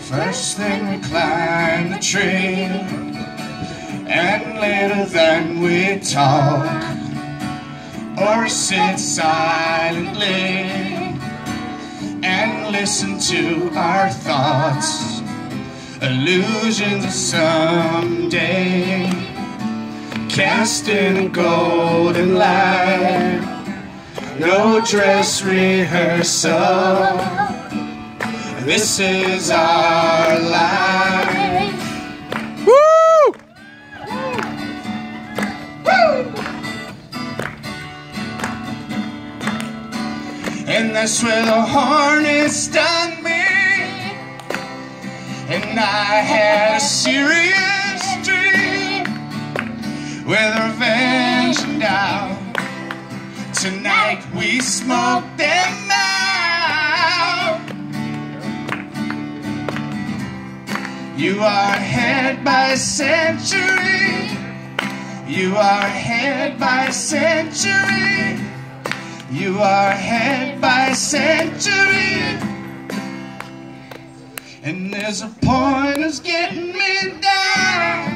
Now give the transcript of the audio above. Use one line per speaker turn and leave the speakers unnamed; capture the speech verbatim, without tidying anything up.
First thing we climb the tree, and later then we talk, or sit silently and listen to our thoughts, illusions of someday, cast in a golden light. No dress rehearsal, this is our life. Woo! Woo! And that's where the hornet stung me, and I had a serious dream with revenge and doubt. Tonight we smoke them out. You are ahead by a century. You are ahead by a century. You are ahead by a century. And there's a point that's getting me down.